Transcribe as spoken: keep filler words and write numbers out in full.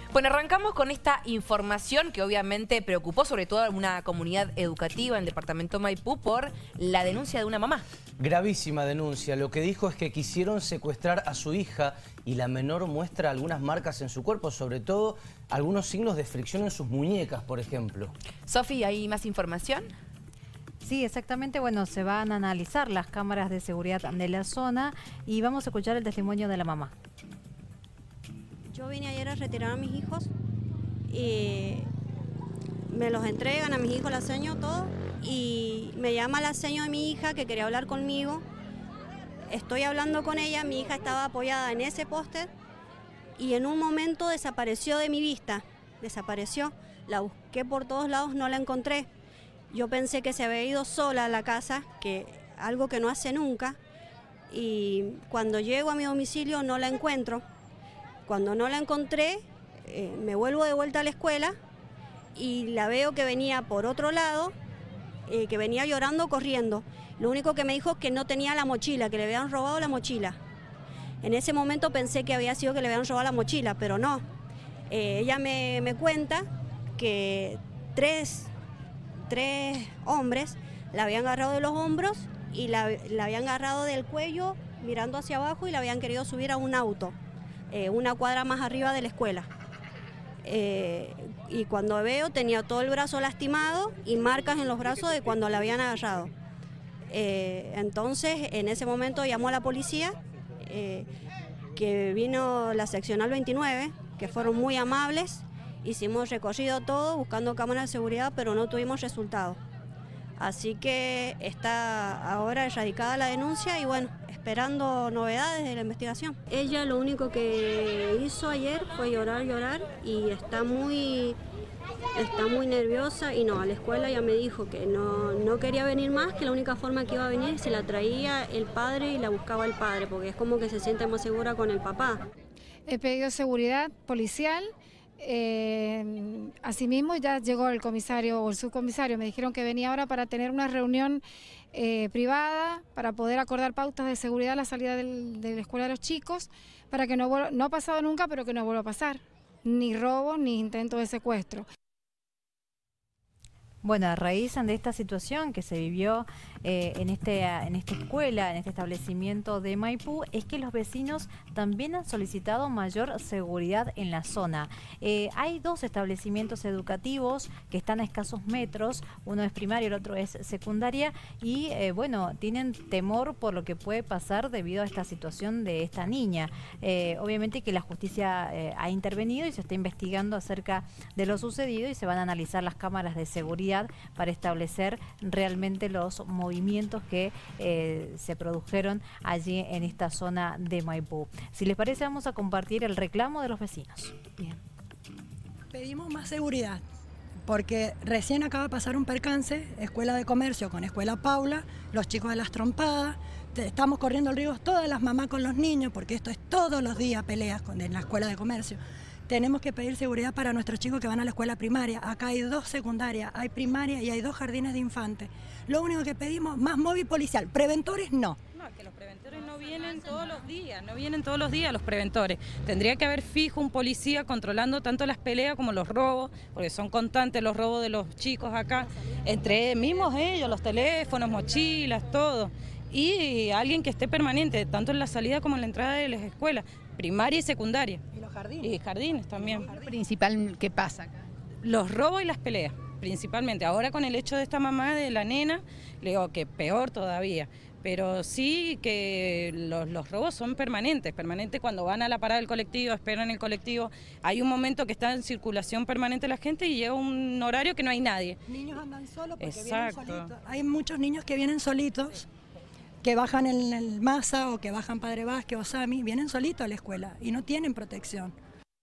Bueno, arrancamos con esta información que obviamente preocupó sobre todo a una comunidad educativa en el departamento Maipú por la denuncia de una mamá. Gravísima denuncia. Lo que dijo es que quisieron secuestrar a su hija y la menor muestra algunas marcas en su cuerpo, sobre todo algunos signos de fricción en sus muñecas, por ejemplo. Sofi, ¿hay más información? Sí, exactamente. Bueno, se van a analizar las cámaras de seguridad de la zona y vamos a escuchar el testimonio de la mamá. Yo vine ayer a retirar a mis hijos y me los entregan a mis hijos la seño todo y me llama la seño de mi hija que quería hablar conmigo. Estoy hablando con ella, mi hija estaba apoyada en ese póster y en un momento desapareció de mi vista, desapareció. La busqué por todos lados, no la encontré. Yo pensé que se había ido sola a la casa, que algo que no hace nunca, y cuando llego a mi domicilio no la encuentro. Cuando no la encontré, eh, me vuelvo de vuelta a la escuela y la veo que venía por otro lado, eh, que venía llorando, corriendo. Lo único que me dijo es que no tenía la mochila, que le habían robado la mochila. En ese momento pensé que había sido que le habían robado la mochila, pero no. Eh, ella me, me cuenta que tres, tres hombres la habían agarrado de los hombros y la, la habían agarrado del cuello mirando hacia abajo y la habían querido subir a un auto. Eh, una cuadra más arriba de la escuela. Eh, y cuando veo tenía todo el brazo lastimado y marcas en los brazos de cuando la habían agarrado. Eh, entonces en ese momento llamó a la policía, eh, que vino la seccional veintinueve, que fueron muy amables, hicimos recorrido todo buscando cámaras de seguridad, pero no tuvimos resultados. Así que está ahora erradicada la denuncia y bueno, esperando novedades de la investigación. Ella lo único que hizo ayer fue llorar, llorar y está muy, está muy nerviosa y no, a la escuela ya me dijo que no, no quería venir más, que la única forma que iba a venir se la traía el padre y la buscaba el padre, porque es como que se siente más segura con el papá. He pedido seguridad policial. Eh, asimismo ya llegó el comisario o el subcomisario, me dijeron que venía ahora para tener una reunión eh, privada para poder acordar pautas de seguridad a la salida del, de la escuela de los chicos, para que no, no ha pasado nunca, pero que no vuelva a pasar, ni robo ni intento de secuestro. Bueno, a raíz de esta situación que se vivió eh, en, este, en esta escuela, en este establecimiento de Maipú, es que los vecinos también han solicitado mayor seguridad en la zona. Eh, hay dos establecimientos educativos que están a escasos metros, uno es primario, el otro es secundaria, y eh, bueno, tienen temor por lo que puede pasar debido a esta situación de esta niña. Eh, obviamente que la justicia eh, ha intervenido y se está investigando acerca de lo sucedido y se van a analizar las cámaras de seguridad para establecer realmente los movimientos que eh, se produjeron allí en esta zona de Maipú. Si les parece, vamos a compartir el reclamo de los vecinos. Bien. Pedimos más seguridad, porque recién acaba de pasar un percance, Escuela de Comercio con Escuela Paula, los chicos de las trompadas, estamos corriendo el riesgo todas las mamás con los niños, porque esto es todos los días peleas con, en la Escuela de Comercio. Tenemos que pedir seguridad para nuestros chicos que van a la escuela primaria. Acá hay dos secundarias, hay primaria y hay dos jardines de infantes. Lo único que pedimos, más móvil policial. Preventores no. No, que los preventores no vienen todos los días, no vienen todos los días los preventores. Tendría que haber fijo un policía controlando tanto las peleas como los robos, porque son constantes los robos de los chicos acá. Entre mismos ellos, los teléfonos, mochilas, todo. Y alguien que esté permanente, tanto en la salida como en la entrada de las escuelas, primaria y secundaria. Y los jardines. Y jardines también. Lo principal que pasa acá. Los robos y las peleas, principalmente. Ahora con el hecho de esta mamá de la nena, le digo que peor todavía. Pero sí que los, los robos son permanentes, permanentes cuando van a la parada del colectivo, esperan el colectivo. Hay un momento que está en circulación permanente la gente y llega un horario que no hay nadie. Niños andan solos porque Exacto. vienen solitos. Hay muchos niños que vienen solitos, que bajan en el Masa o que bajan Padre Vázquez o Sami, vienen solitos a la escuela y no tienen protección.